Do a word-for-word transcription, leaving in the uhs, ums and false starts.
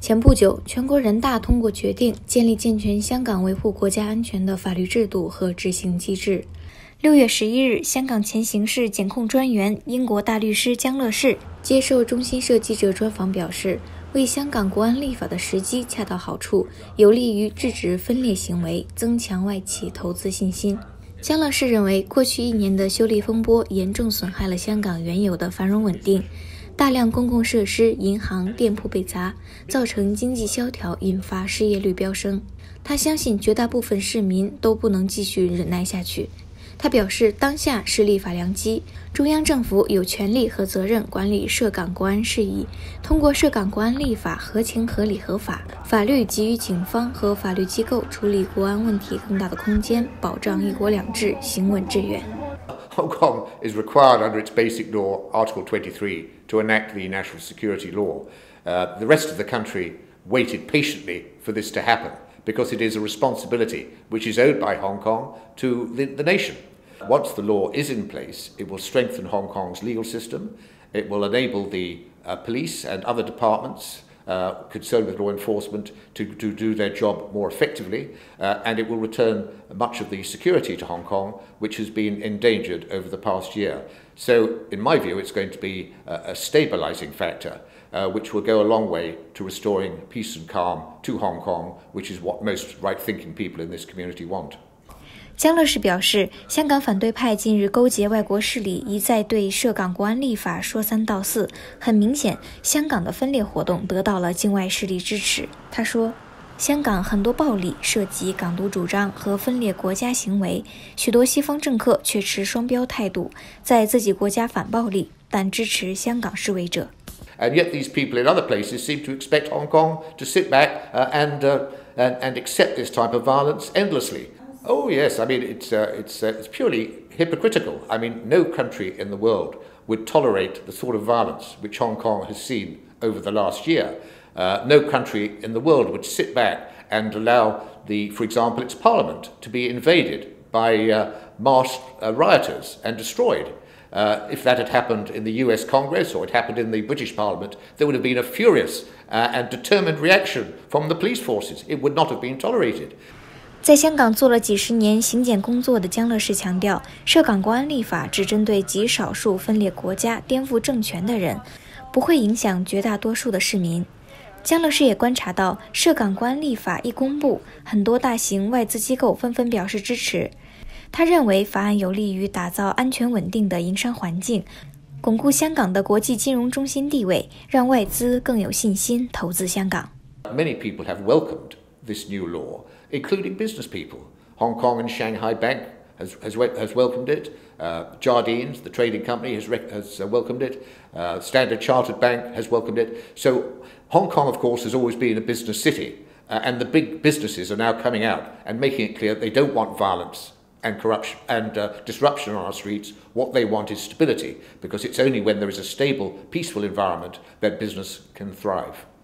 前不久，全国人大通过决定，建立健全香港维护国家安全的法律制度和执行机制。六月十一日，香港前刑事检控专员、英国大律师江乐士接受中新社记者专访表示，为香港国安立法的时机恰到好处，有利于制止分裂行为，增强外企投资信心。江乐士认为，过去一年的修例风波严重损害了香港原有的繁荣稳定，大量公共设施、银行、店铺被砸，造成经济萧条，引发失业率飙升。他相信绝大部分市民都不能继续忍耐下去。他表示，当下是立法良机，中央政府有权利和责任管理涉港国安事宜，通过涉港国安立法合情合理合法，法律给予警方和法律机构处理国安问题更大的空间，保障一国两制行稳致远。 Hong Kong is required under its basic law, Article twenty-three, to enact the national security law. Uh, the rest of the country waited patiently for this to happen, because it is a responsibility which is owed by Hong Kong to the, the nation. Once the law is in place, it will strengthen Hong Kong's legal system, it will enable the uh, police and other departments uh, concerned with law enforcement to, to do their job more effectively, uh, and it will return much of the security to Hong Kong, which has been endangered over the past year. So, in my view, it's going to be a, a stabilising factor, Uh, which will go a long way to restoring peace and calm to Hong Kong, which is what most right-thinking people in this community want. 江乐士表示，香港反对派近日勾结外国势力，一再对涉港国安立法说三道四，很明显，香港的分裂活动得到了境外势力支持。他说，香港很多暴力涉及港独主张和分裂国家行为，许多西方政客却持双标态度，在自己国家反暴力，但支持香港示威者。 And yet these people in other places seem to expect Hong Kong to sit back uh, and, uh, and and accept this type of violence endlessly. Oh yes, I mean it's uh, it's uh, it's purely hypocritical. I mean no country in the world would tolerate the sort of violence which Hong Kong has seen over the last year. Uh, no country in the world would sit back and allow the, for example, its parliament to be invaded by uh, mass uh, rioters and destroyed. Uh, if that had happened in the U S Congress or it happened in the British Parliament, there would have been a furious uh, and determined reaction from the police forces. It would not have been tolerated. 在香港做了几十年刑检工作的江乐士强调，涉港国安立法只针对极少数分裂国家、颠覆政权的人，不会影响绝大多数的市民。江乐士也观察到，涉港国安立法一公布，很多大型外资机构纷纷表示支持。他认为法案有利于打造安全稳定的营商环境，巩固香港的国际金融中心地位，让外资更有信心投资香港。 Many people have welcomed this new law, including business people. Hong Kong and Shanghai Bank has, has, has welcomed it. Uh, Jardines, the trading company, has, has uh, welcomed it. Uh, Standard Chartered Bank has welcomed it. So Hong Kong, of course, has always been a business city, uh, and the big businesses are now coming out and making it clear they don't want violence and corruption and uh, disruption on our streets. What they want is stability, because it's only when there is a stable, peaceful environment that business can thrive.